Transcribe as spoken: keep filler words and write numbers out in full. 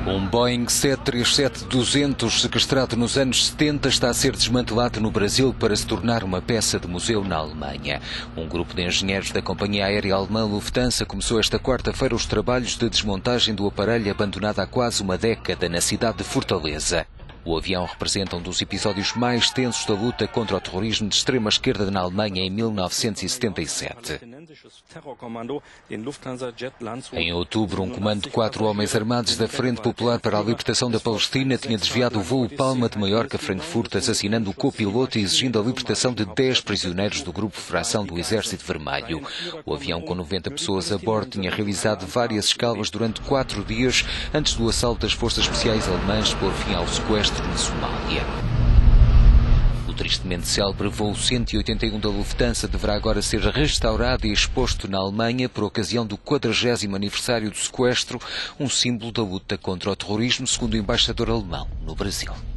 Um Boeing sete três sete duzentos sequestrado nos anos setenta está a ser desmantelado no Brasil para se tornar uma peça de museu na Alemanha. Um grupo de engenheiros da companhia aérea alemã Lufthansa começou esta quarta-feira os trabalhos de desmontagem do aparelho abandonado há quase uma década na cidade de Fortaleza. O avião representa um dos episódios mais tensos da luta contra o terrorismo de extrema-esquerda na Alemanha em mil novecentos e setenta e sete. Em outubro, um comando de quatro homens armados da Frente Popular para a Libertação da Palestina tinha desviado o voo Palma de Maiorca a Frankfurt, assassinando o copiloto e exigindo a libertação de dez prisioneiros do grupo Fração do Exército Vermelho. O avião, com noventa pessoas a bordo, tinha realizado várias escalas durante quatro dias antes do assalto das forças especiais alemãs por fim ao sequestro na Somália. O tristemente célebre voo cento e oitenta e um da Lufthansa deverá agora ser restaurado e exposto na Alemanha por ocasião do quadragésimo aniversário do sequestro, um símbolo da luta contra o terrorismo, segundo o embaixador alemão no Brasil.